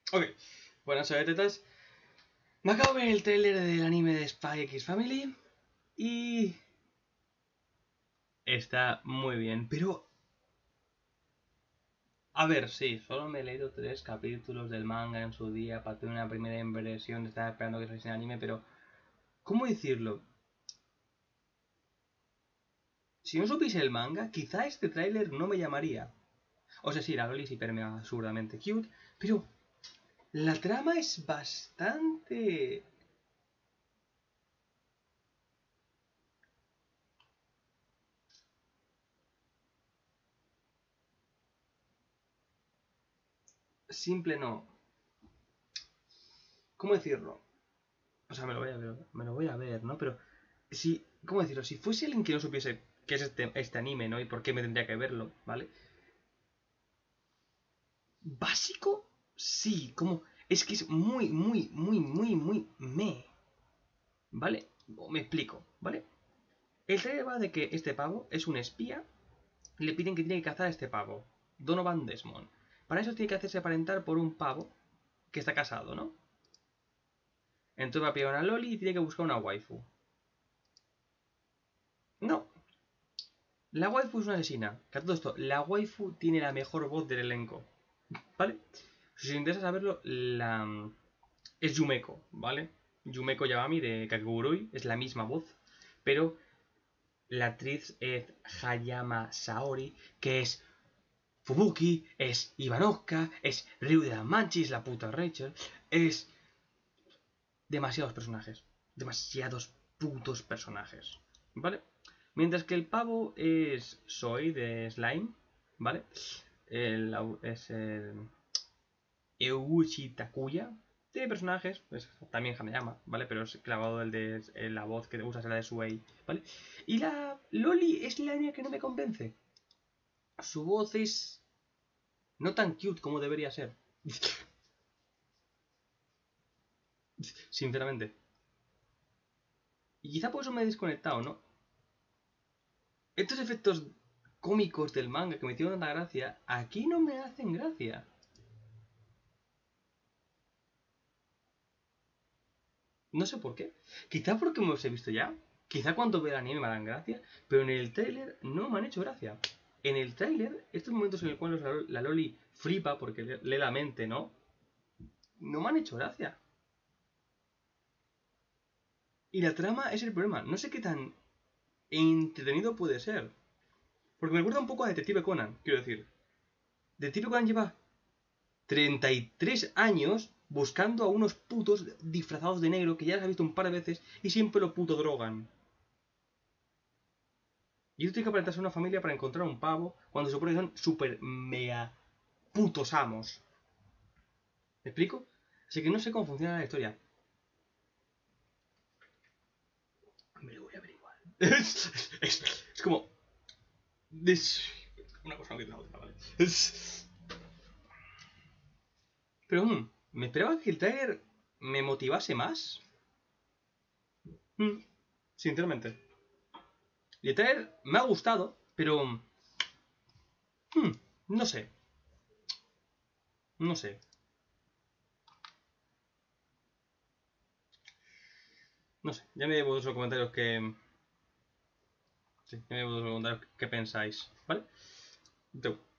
Ok, buenas tetas. Me acabo de ver el tráiler del anime de Spy X Family y está muy bien, pero a ver, sí, solo me he leído 3 capítulos del manga en su día para tener una primera impresión, estaba esperando que saliese el anime, pero ¿cómo decirlo? Si no supiese el manga, quizá este tráiler no me llamaría. O sea, sí, la Loli es hiper mega absurdamente cute, pero la trama es bastante simple, no. ¿Cómo decirlo? O sea, me lo voy a ver, ¿no? Pero si, ¿cómo decirlo? Si fuese alguien que no supiese qué es este anime, ¿no? Y por qué me tendría que verlo, ¿vale? Básico, sí, como es que es muy ¿vale? Me explico, ¿vale? El trailer va de que este pavo es un espía, le piden que tiene que cazar a este pavo, Donovan Desmond. Para eso tiene que hacerse aparentar por un pavo que está casado, ¿no? Entonces va a pillar una loli y tiene que buscar una waifu. No, la waifu es una asesina. Que a todo esto, la waifu tiene la mejor voz del elenco. ¿Vale? Si os interesa saberlo, es Yumeko, ¿vale? Yumeko Yamami de Kakegurui, es la misma voz, pero la actriz es Hayama Saori, que es Fubuki, es Ivanovka, es Ryu de la Manchi, la puta Rachel, es demasiados personajes, demasiados putos personajes, ¿vale? Mientras que el pavo es Soy de Slime, ¿vale? Es el Euchi Takuya. Tiene personajes, pues, también Hanayama, ¿vale? Pero es clavado el de la voz que usa es la de Suei, ¿vale? Y la Loli es la única que no me convence. Su voz es no tan cute como debería ser. Sinceramente. Y quizá por eso me he desconectado, ¿no? Estos efectos cómicos del manga que me hicieron tanta gracia, aquí no me hacen gracia. No sé por qué. Quizá porque me los he visto ya. Quizá cuando vea el anime me harán gracia. Pero en el tráiler no me han hecho gracia. En el tráiler, estos momentos en los cuales la Loli flipa porque lee la mente, ¿no? No me han hecho gracia. Y la trama es el problema. No sé qué tan entretenido puede ser. Porque me recuerda un poco a Detective Conan, quiero decir. Detective Conan lleva 33 años buscando a unos putos disfrazados de negro que ya les ha visto un par de veces y siempre lo puto drogan. Y esto tiene que aparentarse una familia para encontrar un pavo cuando se supone que son super mega putos amos. ¿Me explico? Así que no sé cómo funciona la historia. Me lo voy a averiguar. Es como... Una cosa no quita la otra, ¿vale? Pero me esperaba que el trailer me motivase más. Sinceramente. Y el trailer me ha gustado, pero... no sé. No sé. No sé. Ya me llevo los comentarios que... Sí, ya me llevo los comentarios que pensáis. ¿Vale? Entonces,